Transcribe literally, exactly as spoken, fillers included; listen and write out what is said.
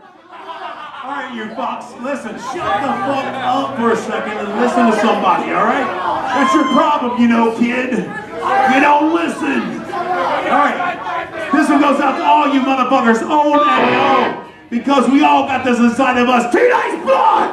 All right, you fucks, listen, shut the fuck up for a second and listen to somebody, all right? That's your problem, you know, kid. You don't listen. All right, this one goes out to all you motherfuckers, old and young, because we all got this inside of us. Teenage blood!